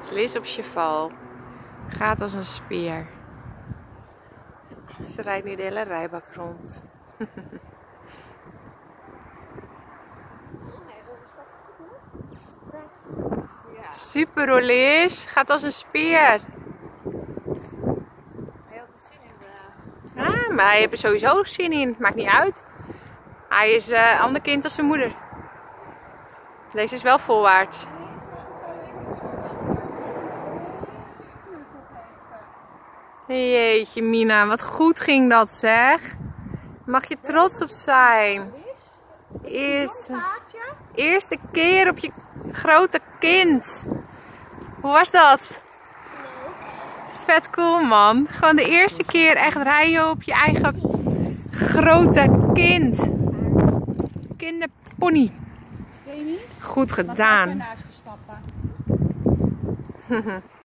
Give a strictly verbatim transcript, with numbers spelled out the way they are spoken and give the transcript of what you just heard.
Liz op cheval. Gaat als een speer. Ze rijdt nu de hele rijbak rond. Super hoor, Liz. Gaat als een speer. Ja, maar hij heeft er sowieso zin in. Maakt niet uit. Hij is een uh, ander kind als zijn moeder. Deze is wel volwaarts. Jeetje Mina, wat goed ging dat zeg. Mag je trots op zijn. Eerste, eerste keer op je grote kind. Hoe was dat? Vet cool man. Gewoon de eerste keer echt rijden op je eigen grote kind. Kinderpony. Goed gedaan.